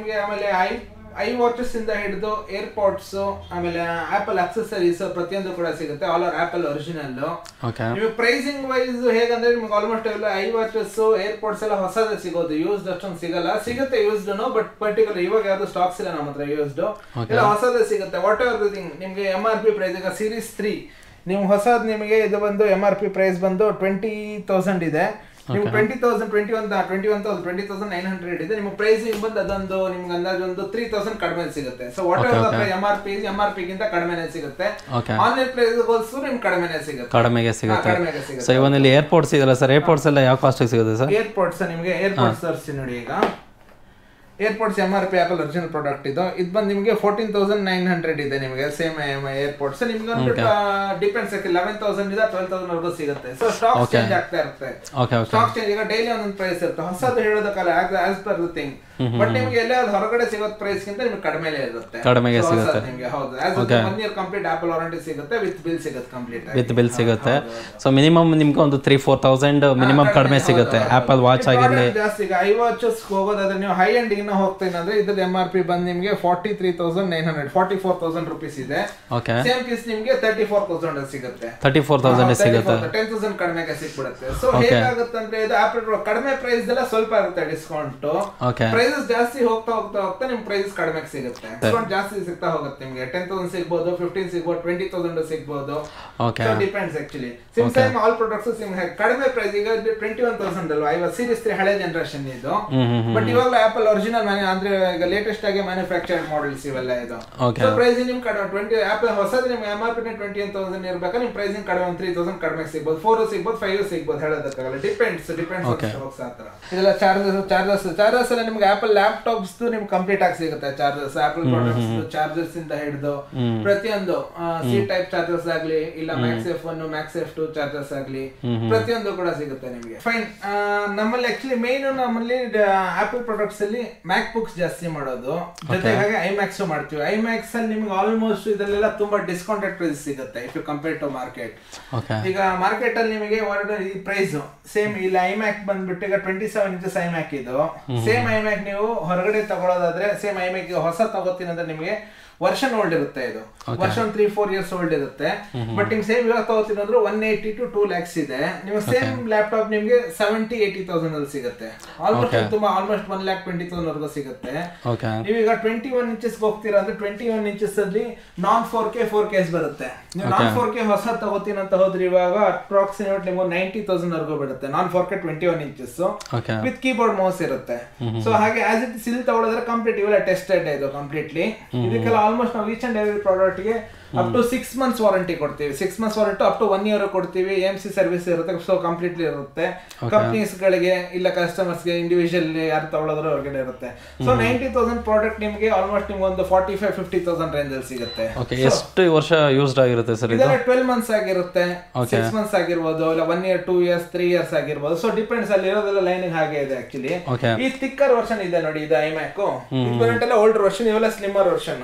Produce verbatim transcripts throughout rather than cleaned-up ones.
ನಿಮಗೆ ಆಮೇಲೆ I I watches ಇಂದ ಹಿಡಿದು ಏರ್ಪಾಡ್ಸ್ ಆಮೇಲೆ ಆಪಲ್ ಆಕ್ಸೆಸರೀಸ್ ಪ್ರತಿಯೊಂದು ಕೂಡ ಸಿಗುತ್ತೆ ಆಲ್ ಆರ್ ಆಪಲ್ ಒರಿಜಿನಲ್. ನಿಮಗೆ ಪ್ರೈಸಿಂಗ್ ವೈಸ್ ಹೇಗಂದ್ರೆ ನಿಮ್ಗೆ ಆಲ್ಮೋಸ್ಟ್ ಎಲ್ಲ ಐ ವಾಚಸ್ ಏರ್ಪಾಡ್ಸ್ ಎಲ್ಲ ಹೊಸದೇ ಸಿಗೋದು, ಯೂಸ್ಡ್ ಅಷ್ಟೊಂದು ಸಿಗಲ್ಲ. ಸಿಗುತ್ತೆ ಯೂಸ್ಡ್ ಬಟ್ ಪರ್ಟಿಕ್ಯುಲರ್ ಇವಾಗ ಯಾವ್ದು ಸ್ಟಾಕ್ಸ್ ಇಲ್ಲ ನಮ್ಮ ಹತ್ರ ಯೂಸ್ಡ್, ಎಲ್ಲ ಹೊಸದೇ ಸಿಗುತ್ತೆ. ವಾಟ್ ಎವರ್ ದ ಥಿಂಗ್ ನಿಮ್ಗೆ ಎಂ ಆರ್ ಪಿ ಪ್ರೈಸ್ ಈಗ ಸೀರೀಸ್ ತ್ರೀ ನಿಮ್ಗೆ ಹೊಸದ್ ನಿಮಗೆ ಇದು ಬಂದು ಎಂ ಆರ್ ಪಿ ಪ್ರೈಸ್ ಬಂದು ಟ್ವೆಂಟಿ ತೌಸಂಡ್ ಇದೆ. ನಿಮ್ಗೆ twenty thousand twenty one twenty one thousand twenty thousand nine hundred ಇದೆ. ನಿಮ್ಗೆ ಪ್ರೈಸಿಂಗ್ ಬಂದು ಅದೊಂದು ನಿಮ್ಗೆ ಅಂದಾಜು ಒಂದು ತ್ರೀ ತೌಸಂಡ್ ಕಡಿಮೆ ಸಿಗುತ್ತೆ. So whatever M R P M R P ಗಿಂತ ಕಡಿಮೆನೆ ಸಿಗುತ್ತೆ. ಆನ್ಲೈನ್ ಪ್ರೈಸ್ ಹೋಲ್ಸು ನಿಮ್ಗೆ ಕಡಿಮೆನೆ ಸಿಗುತ್ತೆ, ಕಡಿಮೆಗೆ ಸಿಗುತ್ತೆ. ಸೊ ಇವನಲ್ಲಿ ಏರ್ಪೋರ್ಟ್ಸ್ ಇದೆಲ್ಲ ಸರ್, ಏರ್ಪೋರ್ಟ್ಸ್ ಎಲ್ಲ ಯಾವ ಕಾಸ್ಟ್ ಸಿಗುತ್ತೆ ಸರ್? ಏರ್ಪೋರ್ಟ್ಸ್ ನಿಮಗೆ ಏರ್ಪೋರ್ಟ್ಸ್ ತರಿಸಿ ನೋಡಿ. ಈಗ AirPods M R P Apple original product ಇದು ಇದು ಬಂದು ನಿಮಗೆ ಫೋರ್ಟೀನ್ ತೌಸಂಡ್ ನೈನ್ ಹಂಡ್ರೆಡ್ ಇದೆ ನಿಮಗೆ ಸೇಮ್ ಏರ್ಪೋರ್ಟ್ಸ್. ನಿಮ್ಗೆ ಒಂದು ಡಿಪೆಂಡ್ಸ್ ಲೆವೆನ್ ತೌಸಂಡ್ ಇದೆ ಟ್ವೆಲ್ ತೌಸಂಡ್ ವರೆಗೂ ಸಿಗುತ್ತೆ. ಸೊ ಸ್ಟಾಕ್ ಚೇಂಜ್ ಆಗ್ತಾ ಇರುತ್ತೆ. ಸ್ಟಾಕ್ ಚೇಂಜ್ ಈಗ ಡೈಲಿ ಒಂದೊಂದು ಪ್ರೈಸ್ ಇರುತ್ತೆ. ಹೊಸದು ಹೇಳೋದಕ್ಕಲ್ಲ as per the thing, but ನಿಮ್ಗೆ ಎಲ್ಲ ಹೊರಗಡೆ ಸಿಗೋ ಪ್ರೈಸ್ ಗಿಂತ ನಿಮ್ಗೆ ಕಡಿಮೆ ಇರುತ್ತೆ, ಕಡಿಮೆಗೆ ಸಿಗುತ್ತೆ ನಿಮಗೆ. ಹೌದು, one year complete Apple warranty ಸಿಗುತ್ತೆ, ವಿತ್ ಬಿಲ್ ಸಿಗುತ್ತೆ ಕಂಪ್ಲೀಟ್ ವಿತ್ ಬಿಲ್ ಸಿಗುತ್ತೆ. ಸೊ ಮಿನಿಮಮ್ ನಿಮ್ಗೆ ಒಂದು ತ್ರೀ ಫೋರ್ ತೌಸಂಡ್ ಮಿನಿಮಮ್ ಕಡಿಮೆ ಸಿಗುತ್ತೆ ಆಪಲ್ ವಾಚ್ ಆಗಿರಲಿ. ಜಾಸ್ತಿ ಈಗ ಐ ವಾಚಸ್ ಹೋಗೋದಾದ್ರೆ ನೀವು ಹೈ ಎಂಡ್ ಇನ್ನ ಹೋಗ್ತೀನಿ ಅಂದ್ರೆ ಇದ್ರ ಎಂ ಆರ್ ಪಿ ಬಂದು ನಿಮಗೆ forty three thousand nine hundred forty four thousand rupees ಇದೆ. ಸೇಮ್ ಪೀಸ್ ನಿಮಗೆ ತರ್ಟಿ ಫೋರ್ ತೌಸಂಡ್ ಸಿಗುತ್ತೆ, ತರ್ಟಿ ಫೋರ್ ತೌಸಂಡ್ ಸಿಗುತ್ತೆ, ಟೆನ್ ತೌಸಂಡ್ ಕಡಿಮೆಗೆ ಸಿಕ್ಬಿಡುತ್ತೆ. ಸೊ ಹೇಗಾಗುತ್ತೆ ಅಂದ್ರೆ ಇದು ಆಪಲ್ ಕಡಿಮೆ ಪ್ರೈಸ್ ಎಲ್ಲ ಸ್ವಲ್ಪ ಇರುತ್ತೆ ಡಿಸ್ಕೌಂಟ್. ಪ್ರೈಸಸ್ ಜಾಸ್ತಿ ಹೋಗ್ತಾ ಹೋಗ್ತಾ ಹೋಗ್ತಾ ನಿಮ್ ಪ್ರೈಸ್ ಕಡಿಮೆ ಸಿಗುತ್ತೆ, ಡಿಸ್ಕೌಂಟ್ ಜಾಸ್ತಿ ಸಿಗ್ತಾ ಹೋಗುತ್ತೆ. ನಿಮಗೆ ಟೆನ್ ತೌಸಂಡ್ ಸಿಗ್ಬೋದು, ಫಿಫ್ಟೀನ್ ಸಿಗ್ಬೋದು, ಟ್ವೆಂಟಿ ತೌಸಂಡ್ ಸಿಗ್ಬೋದು. Depends actually. Same time all products same ಕಡಿಮೆ ಪ್ರೈಸ್ ಈಗ ಟ್ವೆಂಟಿ ಒನ್ ತೌಸಂಡ್ ಅಲ್ವಾ ಐವತ್ತು ಸೀರೀಸ್ ತ್ರೀ ಹಳೆ ಜನರೇಷನ್ ಇದು. ಬಟ್ ಇವಾಗ ಆಪಲ್ ಒರಿಜಿನಲ್ ಅಂದ್ರೆ ಈಗ ಲೇಟೆಸ್ಟ್ ಆಗಿ ಮ್ಯಾನುಫ್ಯಾಕ್ಚರ್ಡ್ ಮಾಡೆಲ್ಸ್ ಇವೆಲ್ಲ ಇದು. ಸೊ ಪ್ರೈಸಿಂಗ್ ನಿಮ್ ಕಡಿಮೆ ಟ್ವೆಂಟಿ ಆಪಲ್ ಹೊಸದು ನಿಮ್ಗೆ M R P twenty one thousand ಇರ್ಬೇಕಾದ್ರೆ ನಿಮ್ ಪ್ರೈಸಿಂಗ್ ಕಡಿಮೆ ಒಂದು ತ್ರೀ ತೌಸಂಡ್ ಕಡಿಮೆ ಸಿಗ್ಬೋದು, ಫೋರ್ ಸಿಗ್ಬೋದು, ಫೈವ್ ಸಿಗ್ಬೋದು, ಹೇಳೋದಕ್ಕಾಗಲ್ಲ. ಡಿಪೆಂಡ್ಸ್ ಡಿಪೆಂಡ್ಸ್ ಆತರ. ಇದೆಲ್ಲ ಚಾರ್ಜಸ್ ಚಾರ್ಜಸ್ ಚಾರ್ಜಸ್ ಎಲ್ಲ ನಿಮ್ಗೆ ಆಪಲ್ ಲ್ಯಾಪ್ಟಾಪ್ಸ್ ನಿಮ್ಗೆ ಕಂಪ್ಲೀಟ್ ಆಗಿ ಸಿಗುತ್ತೆ. ಚಾರ್ಜಸ್ ಆಪಲ್ ಪ್ರಾಡಕ್ಟ್ಸ್ ಚಾರ್ಜರ್ಸ್ ಇಂದ ಹಿಡಿದು ಪ್ರತಿಯೊಂದು ಸಿ ಟೈಪ್ ಚಾರ್ಜರ್ಸ್ ಆಗ್ಲಿ, ಇಲ್ಲ Max F one Max F two chargers ಆಗ್ಲಿ, ಪ್ರತಿಯೊಂದು ಕೂಡ ಸಿಗುತ್ತೆ ನಿಮಗೆ. ಫೈನ್. ನಮ್ಮಲ್ಲಿ ಆಕ್ಚುಲಿ ಮೇನ್ ನಮ್ಮಲ್ಲಿ ಆಪಲ್ ಪ್ರಾಡಕ್ಟ್ಸ್ ಅಲ್ಲಿ ಮ್ಯಾಕ್ ಬುಕ್ಸ್ ಜಾಸ್ತಿ ಮಾಡೋದು, ಜೊತೆಗೆ ಐಮ್ಯಾಕ್ಸ್ ಮಾಡ್ತೀವಿ. ಐಮ್ಯಾಕ್ಸ್ ಅಲ್ಲಿ ನಿಮ್ಗೆ ಆಲ್ಮೋಸ್ಟ್ ಇದರಲ್ಲೆಲ್ಲ ತುಂಬಾ ಡಿಸ್ಕೌಂಟೆಡ್ ಪ್ರೈಸ್ ಸಿಗುತ್ತೆ if you compare to market. ಈಗ ಮಾರ್ಕೆಟ್ ಅಲ್ಲಿ ನಿಮಗೆ ಈ ಪ್ರೈಸ್ ಸೇಮ್ ಇಲ್ಲ. ಐಮ್ಯಾಕ್ ಬಂದ್ಬಿಟ್ಟು ಈಗ ಟ್ವೆಂಟಿ ಸೆವೆನ್ ಇಂಚಸ್ ಐಮ್ಯಾಕ್ ಇದು. ಸೇಮ್ ಐಮ್ಯಾಕ್ ನೀವು ಹೊರಗಡೆ ತಗೊಳ್ಳೋದಾದ್ರೆ ಸೇಮ್ ಐಮ್ಯಾಕ್ ಹೊಸ ತಗೋತೀನಿ ಅಂದ್ರೆ ನಿಮಗೆ ವರ್ಷನ್ ಓಲ್ಡ್ ಇರುತ್ತೆ, ಇದು ವರ್ಷ ಒಂದು ತ್ರೀ ಫೋರ್ ಇಯರ್ಸ್ ಓಲ್ಡ್ ಇರುತ್ತೆ. ಬಟ್ ನಿಮ್ಗೆ ಸೇಮ್ ಇವಾಗ ತಗೋತೀನಿ ಅಂದ್ರೆ one eighty to two lakhs ಇದೆ. ನಿಮ್ಗೆ ಸೇಮ್ ಲ್ಯಾಪ್ಟಾಪ್ ನಿಮ್ಗೆ ಸೆವೆಂಟಿ ಏಯ್ಟಿ ತೌಸಂಡ್ ಅಲ್ಲಿ ಸಿಗುತ್ತೆ. ಆಲ್ಮೋಸ್ಟ್ ತುಂಬಾ almost one lakh twenty thousand ವರೆಗೂ ಸಿಗುತ್ತೆ. ನೀವೀಗ ಟ್ವೆಂಟಿ ಒನ್ ಇಂಚಸ್ ಹೋಗ್ತೀರಾ ಅಂದ್ರೆ ಟ್ವೆಂಟಿ ಒನ್ ಇಂಚಸ್ ಅಲ್ಲಿ non four K four case ಬರುತ್ತೆ. ನೀವು ನಾನ್ ಫೋರ್ ಕೆ ಹೊಸ ತಗೋತೀನಿ ಅಂತ ಹೋದ್ರೆ ಇವಾಗ ಅಪ್ರಾಕ್ಸಿಮೇಟ್ ನಿಮ್ಗೆ ನೈಂಟಿ ತೌಸಂಡ್ ವರೆಗೂ ಬರುತ್ತೆ. Non four K twenty one inches with keyboard mouse ಇರುತ್ತೆ. ಸೊ ಹಾಗೆ ಆಸ್ ಇಟ್ ಸಿಲ್ ತಗೊಳ್ಳೋದ್ರೆ ಕಂಪ್ಲೀಟ್ ಇವೆಲ್ಲ ಟೆಸ್ಟೆಡ್ ಇದು ಕಂಪ್ಲೀಟ್ಲಿ. ಇದಕ್ಕೆಲ್ಲ ಆಲ್ಮೋಸ್ಟ್ ನಾವು ಈಚ್ ಅಂಡ್ ಎವ್ರಿ ಪ್ರಾಡಕ್ಟ್ ಗೆ up to six months warranty ಕೊಡ್ತೀವಿ. Six months warranty up to one year ಕೊಡ್ತೀವಿ. ಎಂ ಸಿ ಸರ್ವಿಸ್ ಇರುತ್ತೆ. ಸೊ ಕಂಪ್ಲೀಟ್ಲಿ ಇರುತ್ತೆ. ಕಂಪ್ನೀಸ್ ಗಳಿಗೆ ಇಲ್ಲ ಕಸ್ಟಮರ್ಸ್ ಗೆ ಇಂಡಿವಿಜುವಲ್ ಯಾರು ತಗೊಳ್ಳೋದ್ರ ಹೊರಗಡೆ ಇರುತ್ತೆ. ಸೊ ನೈಂಟಿ ತೌಸಂಡ್ ಪ್ರಾಡಕ್ಟ್ ನಿಮಗೆ ಆಲ್ಮೋಸ್ಟ್ ನಿಮ್ಗೆ ಒಂದು forty five fifty thousand range ಅಲ್ಲಿ ಸಿಗುತ್ತೆ. ಎಷ್ಟು ವರ್ಷ ಯೂಸ್ಡ್ ಆಗಿರುತ್ತೆ ಸರ್? ಇದೆಲ್ಲ ಟ್ವೆಲ್ ಮಂತ್ಸ್ ಆಗಿರುತ್ತೆ, ಸಿಕ್ಸ್ ಮಂತ್ಸ್ ಆಗಿರ್ಬೋದು, ಇಲ್ಲ one year two years three years ಆಗಿರ್ಬೋದು. ಸೊ ಡಿಪೆಂಡ್ಸ್ ಅಲ್ಲಿ ಇರೋದೆಲ್ಲ ಲೈನಿಂಗ್ ಹಾಗೆ ಇದೆ ಆಕ್ಚುಲಿ. ಈ ಥಿಕ್ಕರ್ ವರ್ಷನ್ ಇದೆ ನೋಡಿ, ಇದು ಐಮ್ಯಾಕ್. ಎಲ್ಲ ಓಲ್ಡ್ ವರ್ಷನ್, ಇವೆಲ್ಲ ಸ್ಲಿಮ್ಮರ್ ವರ್ಷನ್.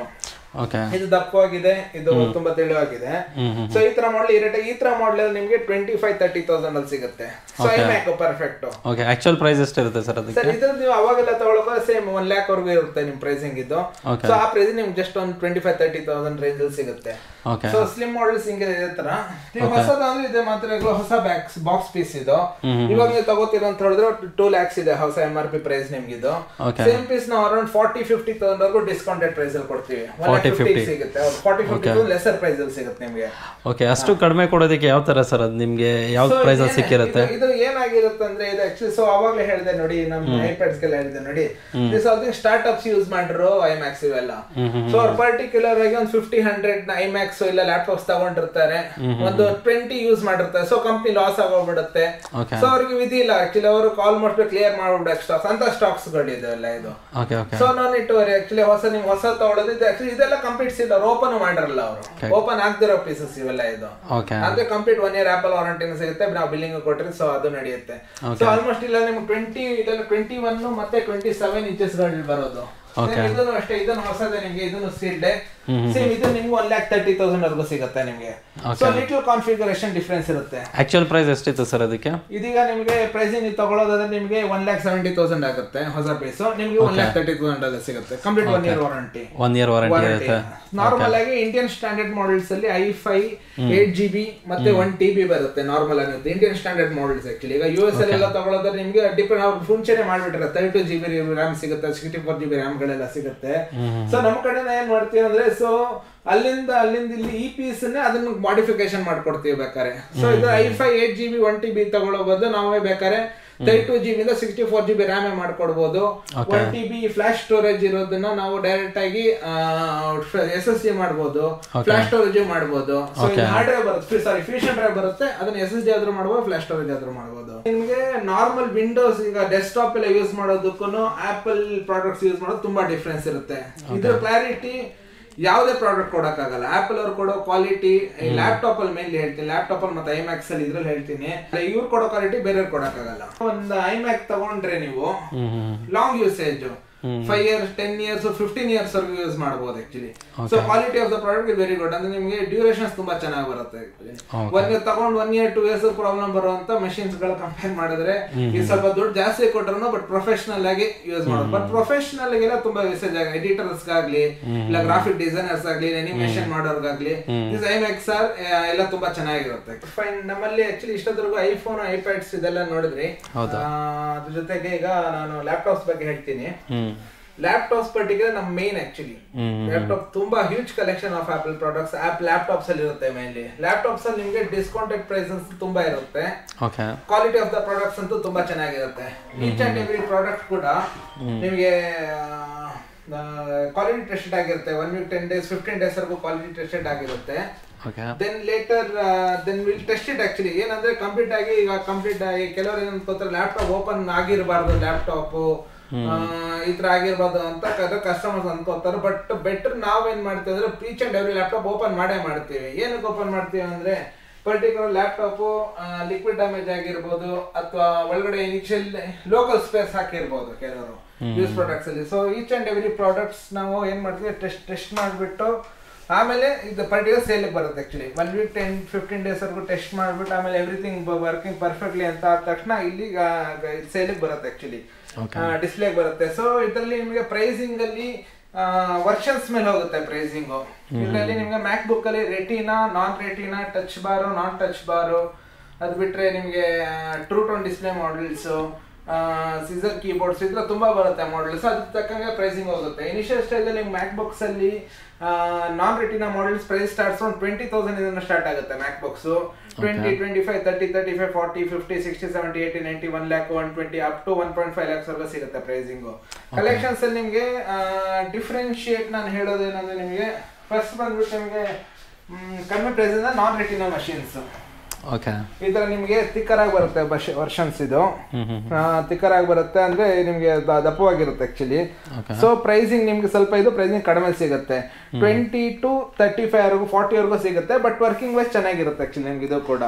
ಇದು ದಪ್ಪವಾಗಿದೆ, ಇದು ತುಂಬಾ ತೆಳುವಾಗಿದೆ. ಸೊ ಈ ತರ ಮಾಡಲ್ ಇರುತ್ತೆ. ಈ ತರ ಮಾಡಲ್ ನಿಮಗೆ ಟ್ವೆಂಟಿ ಫೈವ್ ತರ್ಟಿ ತೌಸಂಡ್ ಅಲ್ಲಿ ಸಿಗುತ್ತೆ. So iMac perfect. Okay, actual price ಎಷ್ಟು ಇರುತ್ತೆ ಸರ್ ಅದಕ್ಕೆ? ಸರ್ ಇದ್ರ ನೀವು ಅವಾಗೆಲ್ಲ ತಗೊಳ್ಳೋಕೆ ಸೇಮ್ ಒನ್ ಲ್ಯಾಕ್ ವರೆಗೂ ಇರುತ್ತೆ ನಿಮ್ ಪ್ರೈಸಿಂಗ್ ಇದು. ಸೊ ಆ ಪ್ರೈಸ್ ನಿಮ್ಗೆ ಜಸ್ಟ್ ಒಂದು twenty five thirty thousand range ಅಲ್ಲಿ ಸಿಗುತ್ತೆ. ಸೊ ಸ್ಲಿಮ್ ಮಾಡಲ್ಸ್ ಹಿಂಗೆ ಇದೇ ತರ. ನೀವು ಹೊಸದಂದ್ರೆ ಇದೆ ಮಾತ್ರ ಹೊಸ ಬ್ಯಾಕ್ಸ್ ಬಾಕ್ಸ್ ಪೀಸ್ ಇದು. ಇವಾಗ ನೀವು ತಗೋತೀರ ಅಂತ ಹೇಳಿದ್ರೆ ಟೂ ಲ್ಯಾಕ್ಸ್ ಇದೆ ಹೊಸ ಎಂ ಆರ್ ಪಿ ಪ್ರೈಸ್ ನಿಮ್ಗೆ ಇದು. ಸೇಮ್ ಪೀಸ್ ನಾವು ಅರೌಂಡ್ ಫಾರ್ಟಿ ಫಿಫ್ಟಿ ತೌಸಂಡ್ ವರೆಗೂ ಡಿಸ್ಕೌಂಟೆಡ್ ಪ್ರೈಸ್ ಅಲ್ಲಿ ಕೊಡ್ತೀವಿ. ಸಿಗುತ್ತೆ ಫಾರ್ಟಿ ಫಿಫ್ಟಿ ಲೆಸರ್ ಪ್ರೈಸ್ ಅಲ್ಲಿ ಸಿಗುತ್ತೆ ನಿಮಗೆ. ಓಕೆ, ಅಷ್ಟು ಕಡಿಮೆ ಕೊಡೋದಕ್ಕೆ ಯಾವ ತರ ಸರ್ ಅದು ನಿಮಗೆ ಯಾವ ಪ್ರೈಸ್ ಅಲ್ಲಿ ಸಿಕ್ಕಿರುತ್ತೆ? ಇದು ಏನಾಗಿರುತ್ತೆ ಅಂದ್ರೆ ಇದು ಆಕ್ಚುಲಿ ಸೊ ಅವಾಗಲೇ ಹೇಳಿದೆ ನೋಡಿ, ನಮ್ಮ ಐಪ್ಯಾಡ್ಸ್ ಗೆಲ್ಲ ಹೇಳಿದೆ ನೋಡಿ, this all thing startups use ಮಾಡಿರೋ ಐಮ್ಯಾಕ್ಸ್ ಇವೆಲ್ಲ. ಸೊ ಅವ್ರು ಪರ್ಟಿಕ್ಯುಲರ್ ಆಗಿ ಒಂದು ಫಿಫ್ಟಿ ಹಂಡ್ರೆಡ್ ಐಮ್ಯಾಕ್ಸ್ ಇಲ್ಲ ಲ್ಯಾಪ್ಟಾಪ್ಸ್ ತಗೊಂಡಿರ್ತಾರೆ, ಒಂದು ಟ್ವೆಂಟಿ ಯೂಸ್ ಮಾಡಿರ್ತಾರೆ. ಸೊ ಕಂಪ್ನಿ ಲಾಸ್ ಆಗೋಗ್ಬಿಡುತ್ತೆ. ಸೊ ಅವ್ರಿಗೆ ವಿಧಿ ಇಲ್ಲ ಆಕ್ಚುಲಿ, ಅವರು ಆಲ್ಮೋಸ್ಟ್ ಕ್ಲಿಯರ್ ಮಾಡ್ಬಿಟ್ಟು ಸ್ಟಾಕ್ಸ್ ಅಂತ ಸ್ಟಾಕ್ಸ್ ಗಳಿದೆ ಎಲ್ಲ ಇದು. ಸೊ ನಾನ್ ಇಟ್ಟು ಆಕ್ಚುಲಿ ಹೊಸ ನಿಮ್ಗೆ ಹೊಸ ತಗೊಳ್ಳೋದು ಇದು ಆಕ್ಚುಲಿ ಇದೆಲ್ಲ ಕಂಪ್ಲೀಟ್ ಇಲ್ಲ, ಓಪನ್ ಮಾಡಿರಲ್ಲ ಅವರು, ಓಪನ್ ಆಗ್ದಿರೋ ಪೀಸಸ್ ಇವೆಲ್ಲ ಇದು. ಅಂದ್ರೆ ಕಂಪ್ಲೀಟ್ ಒನ್ ಇಯರ್ ಆಪಲ್ ವಾರಂಟಿನೂ ಸಿಗುತ್ತೆ, ನಾವು ಬಿಲ್ಲಿಂಗ್ ಕೊಟ್ಟರೆ ಸೊ ಅದು ನಡೆಯುತ್ತೆ. ಸೊ ಆಲ್ಮೋಸ್ಟ್ ಇಲ್ಲ ನಿಮ್ಗೆ ಟ್ವೆಂಟಿ ಇದೆಲ್ಲ ಟ್ವೆಂಟಿ ಒನ್ ಮತ್ತೆ ಟ್ವೆಂಟಿ ಸೆವೆನ್ ಇಂಚಸ್ ಗಳು ಬರೋದು. ಇದನ್ನು ಅಷ್ಟೇ, ಇದನ್ನು ಹೊಸದೇ ನಿಮ್ಗೆ, ಇದನ್ನು ಸೀಲ್ಡ್ ಸೇಮ್, ಇದು ನಿಮ್ಗೆ ಒನ್ ಲ್ಯಾಕ್ ತರ್ಟಿ ತೌಸಂಡ್ ವರ್ಗೂ ಸಿಗುತ್ತೆ ನಿಮ್ಗೆ. ಸೊ ಲಿಟಲ್ ಕಾನ್ಫಿಗರೇಷನ್ ಡಿಫರೆನ್ಸ್ ಇರುತ್ತೆ. ಆಕ್ಚುಯಲ್ ಪ್ರೈಸ್ ಎಷ್ಟಿತ್ತು ಸರ್ ಅದಕ್ಕೆ? ಇದೀಗ ನಿಮಗೆ ಪ್ರೈಸ್ ನೀವು ತಗೊಳ್ಳೋದಾದ್ರೆ ನಿಮಗೆ ಒನ್ ಲ್ಯಾಕ್ ಸೆವೆಂಟಿ ತೌಸಂಡ್ ಆಗುತ್ತೆ ಹೊಸ ಪೀಸ್, ನಿಮ್ಗೆ ಒನ್ ಲ್ಯಾಕ್ ತರ್ಟಿ ತೌಸಂಡ್ ಅಲ್ಲಿ ಸಿಗುತ್ತೆ. Complete one year warranty. One year warranty ಇರುತ್ತೆ. ನಾರ್ಮಲ್ ಆಗಿ ಇಂಡಿಯನ್ ಸ್ಟ್ಯಾಂಡರ್ಡ್ ಮಾಡೆಲ್ಸ್ ಅಲ್ಲಿ i five eight G B ಮತ್ತೆ ಒನ್ ಟಿ ಬಿ ಬರುತ್ತೆ ನಾರ್ಮಲ್ ಆಗಿರುತ್ತೆ ಇಂಡಿಯನ್ ಸ್ಟ್ಯಾಂಡರ್ಡ್ ಮಾಡೆಲ್ಸ್. ಆಕ್ಚುಲಿ ಈಗ ಯು ಎಸ್ ಅಲ್ಲಿ ಎಲ್ಲ ತಗೊಳ್ಳೋದ್ರೆ ನಿಮ್ಗೆ ಡಿಪೆಂಡ್, ಅವ್ರು ಮುಂಚೆನೆ ಮಾಡ್ಬಿಟ್ರೆ thirty two G B RAM ಸಿಗುತ್ತೆ, sixty four G B RAM ಗಳೆಲ್ಲ ಸಿಗುತ್ತೆ. ಸೊ ನಮ್ಮ ಕಡೆ ಏನ್ ಮಾಡ್ತೀವಿ ಅಂದ್ರೆ, ಸೊ ಅಲ್ಲಿಂದ ಅಲ್ಲಿಂದ ಇಲ್ಲಿ ಈ ಪೀಸ್ ಅದನ್ನ ಮಾಡಿಫಿಕೇಶನ್ ಮಾಡ್ಕೊಡ್ತೀವಿ ಬೇಕಾರೆ. ಸೊ ಇದು i five eight G B one T B ತಗೊಳ್ಳೋ ಬದಲು ನಾವೇ ಬೇಕಾರೆ thirty two G B sixty four G B RAM ಮಾಡ್ಕೊಡ್ಬೋದು. One T B flash storage ಇರೋದನ್ನ ನಾವು ಡೈರೆಕ್ಟ್ ಆಗಿ ಎಸ್ ಎಸ್ ಡಿ ಮಾಡ್ಬೋದು, ಫ್ಲಾಶ್ ಸ್ಟೋರೇಜ್ ಮಾಡ್ಬೋದು. ಸೊ ಹಾರ್ಡ್ ಡ್ರೈವ್ ಬರುತ್ತೆ, ಸಾರಿ ಫ್ಯೂಷನ್ ಡ್ರೈವ್ ಬರುತ್ತೆ, ಅದನ್ನ ಎಸ್ ಎಸ್ ಡಿ ಆದ್ರೂ ಮಾಡ್ಬೋದು, ಫ್ಲಾಶ್ ಸ್ಟೋರೇಜ್ ಆದ್ರೂ ಮಾಡ್ಬೋದು. ನಿಮ್ಗೆ ನಾರ್ಮಲ್ ವಿಂಡೋಸ್ ಈಗ ಡೆಸ್ಕ್ಟಾಪ್ ಎಲ್ಲ ಯೂಸ್ ಮಾಡೋದಕ್ಕೂ ಆಪಲ್ ಪ್ರಾಡಕ್ಟ್ಸ್ ಯೂಸ್ ಮಾಡೋದು ತುಂಬಾ ಡಿಫ್ರೆನ್ಸ್ ಇರುತ್ತೆ. ಇದ್ರ ಕ್ಲಾರಿಟಿ ಯಾವುದೇ ಪ್ರಾಡಕ್ಟ್ ಕೊಡಕ್ಕಾಗಲ್ಲ. ಆಪಲ್ ಅವ್ರು ಕೊಡೋ ಕ್ವಾಲಿಟಿ ಲ್ಯಾಪ್ಟಾಪ್ ಅಲ್ಲಿ ಮೇನ್ಲಿ ಹೇಳ್ತೀನಿ, ಲ್ಯಾಪ್ಟಾಪ್ ಅಲ್ಲಿ ಮತ್ತೆ ಐಮ್ಯಾಕ್ಸ್ ಅಲ್ಲಿ ಇದ್ರಲ್ಲಿ ಹೇಳ್ತೀನಿ, ಇವ್ರು ಕೊಡೋ ಕ್ವಾಲಿಟಿ ಬೇರೆ ಕೊಡಕ್ಕಾಗಲ್ಲ. ಒಂದು ಐಮ್ಯಾಕ್ ತಗೊಂಡ್ರೆ ನೀವು long usage five years ten years fifteen years ವರ್ಗು ಯೂಸ್ ಮಾಡಬಹುದು actually. So quality of the product is very good. ಅಂದ್ರೆ ನಿಮಗೆ ಡ್ಯೂರೇಷನ್ಸ್ ತುಂಬಾ ಚೆನ್ನಾಗಿ ಬರುತ್ತೆ. ಒನ್ ಇಯರ್ ತಗೊಂಡ್ one year two years problem ಬರುವಂತ ಮಷೀನ್ಸ್ ಗಳು ಕಂಪೇರ್ ಮಾಡಿದ್ರೆ ಇದು ಸ್ವಲ್ಪ ದುಡ್ಡು ಜಾಸ್ತಿ ಕೊಟ್ಟರು ಬಟ್ ಪ್ರೊಫೆಷನಲ್ ಆಗಿ ಯೂಸ್ ಮಾಡೋದು. ಬಟ್ ಪ್ರೊಫೆಷನಲ್ ಗೆಲ್ಲ ತುಂಬಾ ಯೂಸೇಜ್ ಆಗ ಎಡಿಟರ್ಸ್ ಗಾಗ್ಲಿ ಇಲ್ಲ ಗ್ರಾಫಿಕ್ ಡಿಸೈನರ್ಸ್ ಆಗ್ಲಿ ಅನಿಮೇಷನ್ ಮಾಡೋರ್ಗಾಗ್ಲಿ ದಿಸ್ ಐಮ್ಯಾಕ್ಸ್ ಆರ್ ಎಲ್ಲ ತುಂಬಾ ಚೆನ್ನಾಗಿರುತ್ತೆ. ಫೈನ್. ನಮ್ಮಲ್ಲಿ ಆಕ್ಚುಲಿ ಇಷ್ಟೊತ್ತರೆಗೂ ಐಫೋನ್ ಐಪ್ಯಾಡ್ಸ್ ಇದೆಲ್ಲ ನೋಡಿದ್ರಿ. ಅದ್ರ ಜೊತೆಗೆ ಈಗ ನಾನು ಲ್ಯಾಪ್ಟಾಪ್ಸ್ ಬಗ್ಗೆ ಹೇಳ್ತೀನಿ. ಲ್ಯಾಪ್ಟಾಪ್ಸ್ ಪರ್ಟಿಕ್ಯುಲರ್ ನಮ್ಮ ಮೇನ್ ಆಕ್ಚುಲಿ ಲ್ಯಾಪ್ಟಾಪ್ ತುಂಬಾ huge collection of Apple products of laptops ಅಲ್ಲಿ ಇರುತ್ತೆ. ಮೇನ್ಲಿ ಲ್ಯಾಪ್ಟಾಪ್ಸ್ ಅಲ್ಲಿ ನಿಮಗೆ ಡಿಸ್ಕೌಂಟೆಡ್ ಪ್ರೈಸಸ್ ತುಂಬಾ ಇರುತ್ತೆ. ಕ್ವಾಲಿಟಿ ಆಫ್ ದ ಪ್ರಾಡಕ್ಟ್ಸ್ ಅಂತೂ ತುಂಬಾ ಚೆನ್ನಾಗಿರುತ್ತೆ. ಈಚ್ ಅಂಡ್ ಎವ್ರಿ ಪ್ರಾಡಕ್ಟ್ ಕೂಡ ನಿಮಗೆ ಕ್ವಾಲಿಟಿ ಟೆಸ್ಟೆಡ್ ಆಗಿರುತ್ತೆ. One week ten days fifteen days ವರೆಗೂ ಕ್ವಾಲಿಟಿ ಟೆಸ್ಟೆಡ್ ಆಗಿರುತ್ತೆ. Then later then will test it. Actually ಏನಂದ್ರೆ ಕಂಪ್ಲೀಟ್ ಆಗಿ ಈಗ ಕಂಪ್ಲೀಟ್ ಆಗಿ ಕೆಲವರು ಏನ್ ಅನ್ಕೋತಾರೆ ಲ್ಯಾಪ್ಟಾಪ್ ಓಪನ್ ಆಗಿರಬಾರ್ದು, ಲ್ಯಾಪ್ಟಾಪ್ ಈ ತರ ಆಗಿರ್ಬಾರ್ದು ಅಂತ ಕಸ್ಟಮರ್ಸ್ ಅನ್ಕೋತಾರೆ. ಬಟ್ ಬೆಟರ್ ನಾವೇನ್ ಮಾಡ್ತೀವಿ ಅಂದ್ರೆ each and every laptop open ಮಾಡೇ ಮಾಡ್ತೀವಿ. ಏನಕ್ಕೆ ಓಪನ್ ಮಾಡ್ತೀವಿ ಅಂದ್ರೆ ಪರ್ಟಿಕ್ಯುಲರ್ ಲ್ಯಾಪ್ಟಾಪ್ ಲಿಕ್ವಿಡ್ ಡ್ಯಾಮೇಜ್ ಆಗಿರ್ಬೋದು ಅಥವಾ ಒಳಗಡೆ ಇನಿಷಿಯಲ್ ಲೋಕಲ್ ಸ್ಪೇಸ್ ಹಾಕಿರ್ಬೋದು ಕೆಲವರು ಯೂಸ್ ಪ್ರಾಡಕ್ಟ್ಸ್ ಅಲ್ಲಿ. So each and every products ನಾವು ಏನ್ ಮಾಡ್ತೀವಿ ಟೆಸ್ಟ್ ಟೆಸ್ಟ್ ಮಾಡಿಬಿಟ್ಟು ಆಮೇಲೆ ಇದು ಪರ್ಟಿಕ್ಯುಲರ್ ಸೇಲಿಗೆ ಬರುತ್ತೆ. Actually one week ten fifteen days ವರೆಗೂ ಟೆಸ್ಟ್ ಮಾಡಿಬಿಟ್ಟು ಆಮೇಲೆ ಎವ್ರಿಥಿಂಗ್ ವರ್ಕಿಂಗ್ ಪರ್ಫೆಕ್ಟ್ಲಿ ಅಂತ ಆದ ತಕ್ಷಣ ಇಲ್ಲಿ ಸೇಲಿಗೆ ಬರುತ್ತೆ. ಆಕ್ಚುಲಿ ಡಿಸ್ಪ್ಲೇಗೆ ಬರುತ್ತೆ. ಸೊ ಇದರಲ್ಲಿ ನಿಮಗೆ ಪ್ರೈಸಿಂಗ್ ಅಲ್ಲಿ ವರ್ಷನ್ಸ್ ಮೇಲೆ ಹೋಗುತ್ತೆ ಪ್ರೈಸಿಂಗು. ಇದರಲ್ಲಿ ನಿಮ್ಗೆ ಮ್ಯಾಕ್ ಬುಕ್ ಅಲ್ಲಿ Retina, non Retina, touch bar, non touch bar, ಅದು ಬಿಟ್ರೆ ನಿಮ್ಗೆ true tone display models, scissor keyboards ಈ ತರ ತುಂಬಾ ಬರುತ್ತೆ ಮಾಡೆಲ್ಸ್. ಅದ್ರ ತಕ್ಕಂಗೆ ಪ್ರೈಸಿಂಗ್ ಹೋಗುತ್ತೆ. ಇನಿಷಿಯಲ್ ಸ್ಟೇಜ್ ಅಲ್ಲಿ ಮ್ಯಾಕ್ ಬುಕ್ಸ್ ಅಲ್ಲಿ non Retina models price starts from twenty thousand ಇಂದ ಸ್ಟಾರ್ಟ್ ಆಗುತ್ತೆ. MacBooks twenty twenty five thirty thirty five forty fifty sixty seventy eighty ninety one lakh one twenty up to one point five lakhs ವರೆಗೂ ಸಿಗುತ್ತೆ pricing. Collections ಅಲ್ಲಿ ನಿಮಗೆ differentiate ನಾನು ಹೇಳೋದೇನಂದ್ರೆ ನಿಮಗೆ first ಬಂದ್ಬಿಟ್ಟು ನಿಮಗೆ ಕಡಿಮೆ ಪ್ರೈಸ್ ಇಂದ ನಾನ್ ರೆಟಿನಾ ಮಷೀನ್ಸ್ ಈ ತರ ನಿಮ್ಗೆ ತಿಕ್ಕರ್ ಆಗಿ ಬರುತ್ತೆ ವರ್ಷನ್ಸ್. ಇದು ತಿಕ್ಕರ್ ಆಗಿ ಬರುತ್ತೆ ಅಂದ್ರೆ ನಿಮ್ಗೆ ದಪ್ಪವಾಗಿರುತ್ತೆ ಆಕ್ಚುಲಿ. ಸೊ ಪ್ರೈಸಿಂಗ್ ನಿಮ್ಗೆ ಸ್ವಲ್ಪ ಇದು ಪ್ರೈಸಿಂಗ್ ಕಡಿಮೆ ಸಿಗುತ್ತೆ. ಟ್ವೆಂಟಿ ಟು ತರ್ಟಿ ಫೈವ್ ವರೆಗೂ ಫಾರ್ಟಿ ವರೆಗೂ ಸಿಗುತ್ತೆ. ಬಟ್ ವರ್ಕಿಂಗ್ ವೈಸ್ ಚೆನ್ನಾಗಿರುತ್ತೆ ಆಕ್ಚುಲಿ ನಿಮ್ಗೆ ಇದು ಕೂಡ.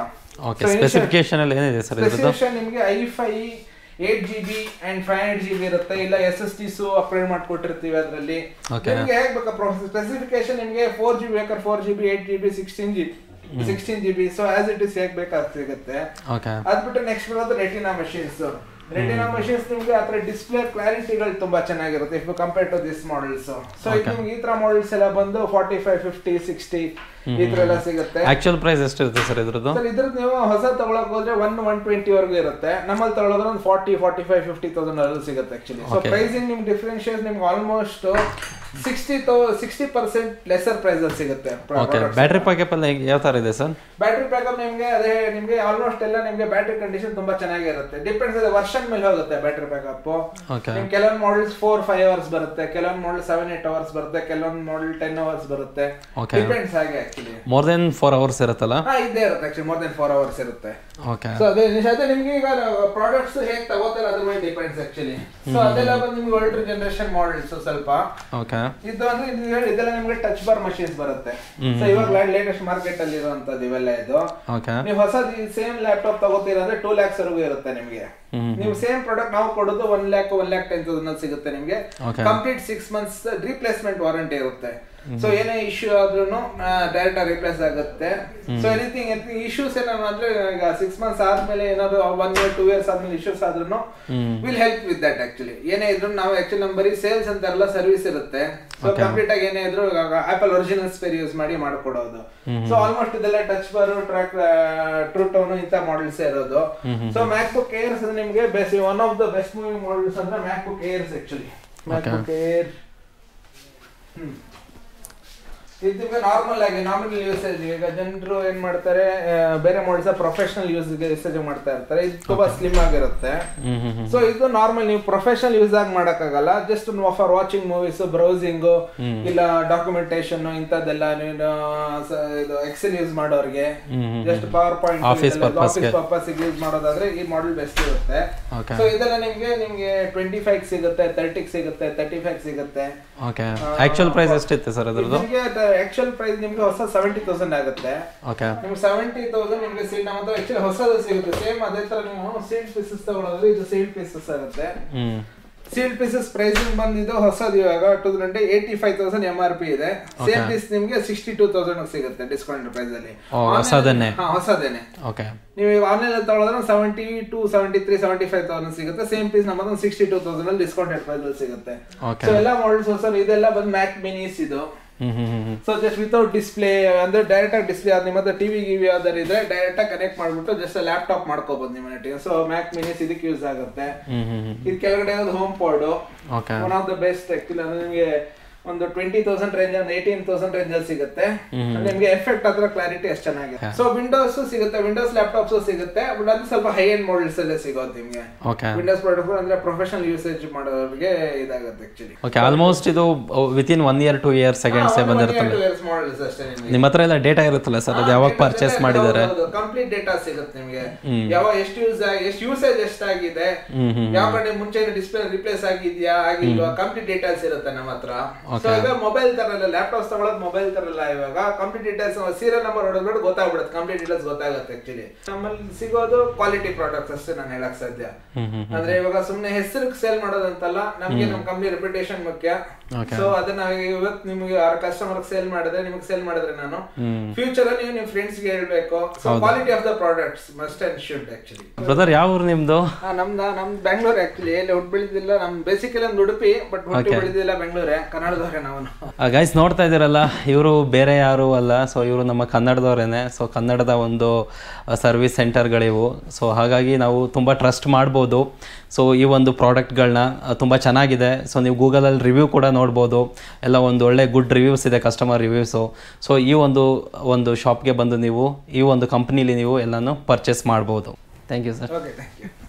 ಸ್ಪೆಸಿಫಿಕೇಶನ್ ನಿಮ್ಗೆ i five eight G B and five hundred G B ಇರುತ್ತೆ. ಇಲ್ಲ ಎಸ್ ಎಸ್ ಟಿ ಸು ಅಪ್ಗ್ರೇಡ್ ಮಾಡ್ಕೊಟ್ಟಿರ್ತೀವಿ ಅದರಲ್ಲಿ. ನಿಮ್ಗೆ ಹೇಗ್ ಬೇಕಾ ಸ್ಪೆಸಿಫಿಕೇಶನ್ ನಿಮ್ಗೆ ಫೋರ್ ಜಿ ಬಿ ಬೇಕಾದ್ರೆ four G B eight G B sixteen G sixteen G B. So as it is ಹೇಗ್ ಬೇಕಾದ್ ಸಿಗುತ್ತೆ. ಅದ್ಬಿಟ್ಟು ನೆಕ್ಸ್ಟ್ ಬರೋದು ರೆಟಿನಾ ಮಷೀನ್ಸ್. ರೆಟಿನಾ ಮಷೀನ್ಸ್ ನಿಮ್ಗೆ ಆತರ ಡಿಸ್ಪ್ಲೇ ಕ್ಲಾರಿಟಿಗಳು ತುಂಬಾ ಚೆನ್ನಾಗಿರುತ್ತೆ if compare to this models. So ಇದು ನಿಮ್ಗೆ ಈ ತರ ಮಾಡೆಲ್ಸ್ ಎಲ್ಲ ಬಂದು ಫಾರ್ಟಿ ಫೈವ್ ಫಿಫ್ಟಿ ಸಿಕ್ಸ್ಟಿ ಈ ತರ ಎಲ್ಲ ಸಿಗುತ್ತೆ. ಆಕ್ಚುಯಲ್ ಪ್ರೈಸ್ ಎಷ್ಟು ಇರುತ್ತೆ ಸರ್ ಇದ್ರದ್ದು? ಸರ್ ಇದ್ರದ್ದು ನೀವು ಹೊಸ ತಗೊಳಕ್ ಹೋದ್ರೆ ಒನ್ ಒನ್ ಟ್ವೆಂಟಿ ವರೆಗೂ ಇರುತ್ತೆ. ನಮ್ಮಲ್ಲಿ ತಗೊಳೋದ್ರೆ ಒಂದು forty forty five fifty thousand ವರೆಗೂ ಸಿಗುತ್ತೆ ಆಕ್ಚುಲಿ. ಸೊ ಪ್ರೈಸಿಂಗ್ ನಿಮ್ಗೆ ಡಿಫ್ರೆನ್ಶಿಯೇಟ್ ನಿಮ್ಗೆ almost sixty sixty percent lesser price ಅಲ್ಲಿ ಸಿಗುತ್ತೆ. ಬ್ಯಾಟರಿ ಬ್ಯಾಕಪ್ ಎಲ್ಲ ಯಾವ ತರ ಇದೆ ಸರ್? ಬ್ಯಾಟರಿ ಬ್ಯಾಕಪ್ ನಿಮ್ಗೆ ಅದೇ ನಿಮ್ಗೆ ಆಲ್ಮೋಸ್ಟ್ ಎಲ್ಲ ನಿಮ್ಗೆ ಬ್ಯಾಟರಿ ಕಂಡೀಷನ್ ತುಂಬಾ ಚೆನ್ನಾಗಿರುತ್ತೆ. ಡಿಪೆಂಡ್ಸ್ ಇದೆ ವರ್ಷನ್ ಮೇಲೆ ಹೋಗುತ್ತೆ ಬ್ಯಾಟರಿ ಬ್ಯಾಕಪ್. ನಿಮ್ಗೆ ಕೆಲವೊಂದು ಮಾಡೆಲ್ಸ್ ಫೋರ್ ಫೈವ್ ಅವರ್ಸ್ ಬರುತ್ತೆ, ಕೆಲವೊಂದು ಮಾಡೆಲ್ ಸೆವೆನ್ ಏಟ್ ಅವರ್ಸ್ ಬರುತ್ತೆ, ಕೆಲವೊಂದು ಮಾಡೆಲ್ ಟೆನ್ ಅವರ್ಸ್ ಬರುತ್ತೆ. ಡಿಪೆಂಡ್ಸ್ ಹಾಗೆ actually. More than four hours ಇರುತ್ತಲ್ಲ? ಹಾ ಇದೇ ಇರುತ್ತೆ actually, more than four hours ಇರುತ್ತೆ. ಸೊ ಅದೇ ಅದೇ ನಿಮ್ಗೆ ಈಗ ಪ್ರಾಡಕ್ಟ್ಸ್ ಹೇಗೆ ತಗೋತಾರೆ ಅದ್ರ ಮೇಲೆ ಡಿಪೆಂಡ್ಸ್ ಆಕ್ಚುಲಿ. ಸೊ ಅದೆಲ್ಲ ಬಂದು ನಿಮ್ಗೆ ಓಲ್ಡರ್ ಜನರೇಷನ್ ಮಾಡೆಲ್ಸ್ ಸ್ವಲ್ಪ ಇದು ಅಂದ್ರೆ ಇದೆಲ್ಲ ನಿಮ್ಗೆ ಟಚ್ ಬಾರ್ ಮಷೀನ್ಸ್ ಬರುತ್ತೆ. ಸೊ ಇವಾಗ ಲೇಟೆಸ್ಟ್ ಮಾರ್ಕೆಟ್ ಅಲ್ಲಿ ಇರುವಂತದ್ದು ಇವೆಲ್ಲ ಇದು. ನೀವು ಹೊಸದು ಸೇಮ್ ಲ್ಯಾಪ್ಟಾಪ್ ತಗೋತೀರಾ ಅಂದ್ರೆ ಟೂ ಲ್ಯಾಕ್ಸ್ ವರೆಗೂ ಇರುತ್ತೆ ನಿಮ್ಗೆ. ನೀವು ಸೇಮ್ ಪ್ರಾಡಕ್ಟ್ ನಾವು ಕೊಡೋದು one lakh one lakh ten thousand ಸಿಗುತ್ತೆ ನಿಮ್ಗೆ. Complete six months replacement warranty ಇರುತ್ತೆ. ಸೊ ಏನೇ ಇಶ್ಯೂ ಆದ್ರೂ ಡೈರೆಕ್ಟ್ ಆಗಿ ರಿಪ್ಲೇಸ್ ಆಗುತ್ತೆ. ಸೊ ಎನಿಥಿಂಗ್ ಎನಿಥಿಂಗ್ ಇಶ್ಯೂಸ್ ಏನಾದ್ರು ಅಂದ್ರೆ ಈಗ ಸಿಕ್ಸ್ ಮಂತ್ಸ್ ಆದ್ಮೇಲೆ ಏನಾದ್ರು ಒನ್ ಇಯರ್ ಟೂ ಇಯರ್ಸ್ ಆದ್ಮೇಲೆ ಇಶ್ಯೂಸ್ ಆದ್ರೂ will help with that. Actually ಏನೇ ಇದ್ರು ನಾವು ಆಕ್ಚುಲಿ ನಮ್ಮ ಬರೀ ಸೇಲ್ಸ್ ಅಂತ ಎಲ್ಲ ಸರ್ವಿಸ್ ಇರುತ್ತೆ. ಸೊ ಕಂಪ್ಲೀಟ್ ಆಗಿ ಏನೇ ಇದ್ರು ಆಪಲ್ ಒರಿಜಿನಲ್ ಸ್ಪೇರ್ ಯೂಸ್ ಮಾಡಿ ಮಾಡ್ಕೊಡೋದು. ಸೊ ಆಲ್ಮೋಸ್ಟ್ ಇದೆಲ್ಲ touch bar track true tone ಇಂತ ಮಾಡೆಲ್ಸ್ ಇರೋದು. ಸೊ ಮ್ಯಾಕ್ಬುಕ್ ಏರ್ಸ್ ನಿಮ್ಗೆ best one of the best moving models ಅಂದ್ರೆ MacBook Airs actually. MacBook Air ಇದು ನಾರ್ಮಲ್ ಆಗಿ ನಾರ್ಮಲ್ ಯೂಸೇಜ್. ಈಗ ಜನರು ಏನ್ ಮಾಡ್ತಾರೆ ಬೇರೆ ಮಾಡೆಲ್ಸ್ ಪ್ರೊಫೆಷನಲ್ ಯೂಸ್ ಯೂಸೇಜ್ ಮಾಡ್ತಾ ಇರ್ತಾರೆ. ಇದು ತುಂಬಾ ಸ್ಲಿಮ್ ಆಗಿರುತ್ತೆ. ಸೊ ಇದು ನಾರ್ಮಲ್ ನೀವು ಪ್ರೊಫೆಷನಲ್ ಯೂಸ್ ಆಗಿ ಮಾಡಕ್ಕಾಗಲ್ಲ. Just for watching movies, browsing, ಇಲ್ಲ ಡಾಕ್ಯುಮೆಂಟೇಶನ್ ಇಂಥದ್ದೆಲ್ಲ ಇದು ಎಕ್ಸೆಲ್ ಯೂಸ್ ಮಾಡೋರಿಗೆ, just PowerPoint office purpose use ಮಾಡೋದಾದ್ರೆ ಈ ಮಾಡೆಲ್ ಬೆಸ್ಟ್ ಇರುತ್ತೆ. ಸೊ ಇದೆಲ್ಲ ನಿಮ್ಗೆ ನಿಮ್ಗೆ ಟ್ವೆಂಟಿ ಫೈವ್ ಸಿಗುತ್ತೆ, ತರ್ಟಿ ಸಿಗುತ್ತೆ, ತರ್ಟಿ ಫೈವ್ ಸಿಗುತ್ತೆ. ಆಕ್ಚುಯಲ್ ಪ್ರೈಸ್ ಎಷ್ಟಿತ್ತು ಸರ್ ಅದರದ್ದು? ಆಕ್ಚುಯಲ್ ಪ್ರೈಸ್ ನಿಮ್ಗೆ ಹೊಸ ಸೆವೆಂಟಿ ತೌಸಂಡ್ ಆಗುತ್ತೆ. ನಿಮ್ಗೆ ಸೆವೆಂಟಿ ತೌಸಂಡ್ ನಿಮ್ಗೆ ಸೀಟ್ ನಮ್ಮ ಹತ್ರ ಆಕ್ಚುಲಿ ಹೊಸದು ಸಿಗುತ್ತೆ. ಸೇಮ್ ಅದೇ ತರ ನೀವು ಸೀಲ್ಡ್ ಪೀಸಸ್ ತಗೊಳ್ಳೋದ್ರೆ ಇದು ಸೀಲ್ಡ್ ಪೀಸಸ್ ಆಗುತ್ತೆ. ಸೀಲ್ಡ್ ಪೀಸಸ್ ಪ್ರೈಸಿಂಗ್ ಬಂದಿದ್ದು ಹೊಸದು ಇವಾಗ two thousand eighty five thousand M R P ಇದೆ. ಸೇಮ್ ಪೀಸ್ ನಿಮ್ಗೆ ಸಿಕ್ಸ್ಟಿ ಟೂ ತೌಸಂಡ್ ಸಿಗುತ್ತೆ ಡಿಸ್ಕೌಂಟ್ ಪ್ರೈಸ್ ಅಲ್ಲಿ. ಹೊಸದೇನೆ ಹೊಸದೇನೆ ನೀವು ಆನ್ಲೈನ್ ಅಲ್ಲಿ ತಗೊಳ್ಳೋದ್ರೆ seventy two seventy three seventy five thousand ಸಿಗುತ್ತೆ. ಸೇಮ್ ಪೀಸ್ ನಮ್ಮ ಸಿಕ್ಸ್ಟಿ ಟೂ ತೌಸಂಡ್ ಅಲ್ಲಿ ಡಿಸ್ಕೌಂಟೆಡ್ ಪ್ರೈಸ್ ಅಲ್ಲಿ ಸಿಗುತ್ತೆ. ಸೊ ಎಲ್ಲ ಮಾಡೆಲ್ಸ್ ಹೊಸ ಇದೆಲ್ಲ ಬಂದು ಮ್ಯಾಕ್ ಮಿನಿಸ್ ಇದು. ಸೊ ಜಸ್ಟ್ ವಿತೌಟ್ ಡಿಸ್ಪ್ಲೇ ಅಂದ್ರೆ ಡೈರೆಕ್ಟ್ ಆಗಿ ಡಿಸ್ಪ್ಲೇ ಆದ ನಿಮ್ಮ ಹತ್ರ ಟಿವಿ ಗಿವಿ ಯಾವ್ದಾರು ಇದ್ರೆ ಡೈರೆಕ್ಟ್ ಆಗಿ ಕನೆಕ್ಟ್ ಮಾಡ್ಬಿಟ್ಟು ಜಸ್ಟ್ ಲ್ಯಾಪ್ಟಾಪ್ ಮಾಡ್ಕೋಬಹುದು ನಿಮ್ಮ ನೆಟ್ಟಿಗೆ. ಸೊ ಮ್ಯಾಕ್ ಮಿನಿಸ್ ಇದಕ್ಕೆ ಯೂಸ್ ಆಗುತ್ತೆ. ಇದು ಕೆಳಗಡೆ HomePod one of the best actually. ಅಂದ್ರೆ ನಿಮಗೆ ಒಂದು ಟ್ವೆಂಟಿ ತೌಸಂಡ್ ರೇಂಜ್ ಅಂದ್ರೆ ಏಟೀನ್ ತೌಸಂಡ್ ರೇಂಜ್ ಅಲ್ಲಿ ಸಿಗುತ್ತೆ. ನಿಮ್ಗೆ ಎಫೆಕ್ಟ್ ಅದ್ರ ಕ್ಲಾರಿಟಿ ಅಷ್ಟು ಚೆನ್ನಾಗಿದೆ. ಸೊ ವಿಂಡೋಸ್ ಸಿಗುತ್ತೆ, ವಿಂಡೋಸ್ ಲ್ಯಾಪ್ಟಾಪ್ಸ್ ಸಿಗುತ್ತೆ. ಬಟ್ ಅದು ಸ್ವಲ್ಪ ಹೈ ಎಂಡ್ ಮಾಡೆಲ್ಸ್ ಅಲ್ಲೇ ಸಿಗೋದು ನಿಮ್ಗೆ. ವಿಂಡೋಸ್ ಪ್ರಾಡಕ್ಟ್ ಅಂದ್ರೆ ಪ್ರೊಫೆಷನಲ್ ಯೂಸೇಜ್ ಮಾಡೋರಿಗೆ ಇದಾಗುತ್ತೆ ಆಕ್ಚುಲಿ. ಓಕೆ, ಆಲ್ಮೋಸ್ಟ್ ಇದು within one year two year seconds ಬಂದಿರುತ್ತಲ್ಲ ನಿಮ್ಮ ಹತ್ರ ಎಲ್ಲ ಡೇಟಾ ಇರುತ್ತಲ್ಲ ಸರ್, ಅದು ಯಾವಾಗ ಪರ್ಚೇಸ್ ಮಾಡಿದ್ದಾರೆ ಕಂಪ್ಲೀಟ್ ಡೇಟಾ ಸಿಗುತ್ತೆ ನಿಮ್ಗೆ. ಯಾವಾಗ ಎಷ್ಟು ಯೂಸ್ ಎಷ್ಟು ಯೂಸೇಜ್ ಎಷ್ಟಾಗಿದೆ, ಯಾವ ಕಡೆ ಮುಂಚೆ ಡಿಸ್ಪ್ಲೇ ರಿಪ್ಲೇಸ್ ಆಗಿದ್ಯಾ ಆಗಿಲ್ವಾ, ಕಂಪ್ಲೀಟ್ ಡೀಟೇಲ್ಸ್ ಇರುತ್ತೆ ನಮ್ಮ ಹತ್ರ. ಸೊ ಈಗ ಮೊಬೈಲ್ ತರ ಇಲ್ಲ, ಲ್ಯಾಪ್ಟಾಪ್ಸ್ ತಗೊಳ್ಳೋದು ಮೊಬೈಲ್ ತರ ಇಲ್ಲ. ಇವಾಗ ಕಂಪ್ಲೀಟ್ ಡೀಟೇಲ್ಸ್ ಸೀರಿಯಲ್ ನಂಬರ್ ಹೊಡೆದ್ಬಿಟ್ಟು ಗೊತ್ತಾಗ್ಬಿಡುತ್ತೆ, ಕಂಪ್ಲೀಟ್ ಡೀಟೇಲ್ಸ್ ಗೊತ್ತಾಗುತ್ತೆ ಆಕ್ಚುಲಿ. ನಮ್ಮಲ್ಲಿ ಸಿಗೋದು ಕ್ವಾಲಿಟಿ ಪ್ರಾಡಕ್ಟ್ಸ್ ಅಷ್ಟೇ ನಾನು ಹೇಳಕ್ ಸಾಧ್ಯ. ಅಂದ್ರೆ ಇವಾಗ ಸುಮ್ನೆ ಹೆಸರು ಸೇಲ್ ಮಾಡೋದಂತಲ್ಲ, ನಮ್ಗೆ ನಮ್ ಕಂಪ್ನಿ ರೆಪ್ಯುಟೇಷನ್ ಮುಖ್ಯ. ಸೊ ಅದನ್ನ ಇವತ್ತು ನಿಮ್ಗೆ ಕಸ್ಟಮರ್ ಸೇಲ್ ಮಾಡಿದ್ರೆ ನಿಮ್ಗೆ ಸೇಲ್ ಮಾಡಿದ್ರೆ ನಾನು ಫ್ಯೂಚರ್ ಅಲ್ಲಿ ನೀವು ನಿಮ್ ಫ್ರೆಂಡ್ಸ್ ಗೆ ಹೇಳ್ಬೇಕು. So quality of the products must and should actually. Brother ಯಾವ ಊರು ನಿಮ್ದು? ನಮ್ದ ನಮ್ದು ಬ್ಯಾಂಗ್ಳೂರ್ ಆಕ್ಚುಲಿ. ಎಲ್ಲಿ ಹುಟ್ಟು ಬೆಳೆದಿಲ್ಲ, ನಮ್ ಬೇಸಿಕಲಿ ಒಂದು ಉಡುಪಿ, ಬಟ್ ಹುಟ್ಟು ಬೆಳೆದಿಲ್ಲ ಬೆಂಗಳೂರೇ, ಕನ್ನಡದವ್ರೆ ನಾವು. ಗೈಸ್ ನೋಡ್ತಾ ಇದ್ದೀರಲ್ಲ, ಇವರು ಬೇರೆ ಯಾರು ಅಲ್ಲ. ಸೊ ಇವರು ನಮ್ಮ ಕನ್ನಡದವರೇನೆ. ಸೊ ಕನ್ನಡದ ಒಂದು ಸರ್ವಿಸ್ ಸೆಂಟರ್ಗಳಿವು. ಸೊ ಹಾಗಾಗಿ ನಾವು ತುಂಬ ಟ್ರಸ್ಟ್ ಮಾಡ್ಬೋದು. ಸೊ ಈ ಒಂದು ಪ್ರಾಡಕ್ಟ್ಗಳನ್ನ ತುಂಬ ಚೆನ್ನಾಗಿದೆ. ಸೊ ನೀವು ಗೂಗಲಲ್ಲಿ ರಿವ್ಯೂ ಕೂಡ ನೋಡ್ಬೋದು, ಎಲ್ಲ ಒಂದು ಒಳ್ಳೆ ಗುಡ್ ರಿವ್ಯೂಸ್ ಇದೆ, ಕಸ್ಟಮರ್ ರಿವ್ಯೂಸು. ಸೊ ಈ ಒಂದು ಒಂದು ಶಾಪ್ಗೆ ಬಂದು ನೀವು ಈ ಒಂದು ಕಂಪ್ನೀಲಿ ನೀವು ಎಲ್ಲನೂ ಪರ್ಚೇಸ್ ಮಾಡ್ಬೋದು. Thank you sir. Okay, thank you.